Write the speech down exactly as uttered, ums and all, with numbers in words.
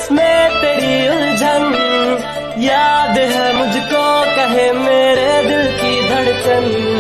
इसमें तेरी उलझन, याद है मुझको कहे मेरे दिल की धड़कन।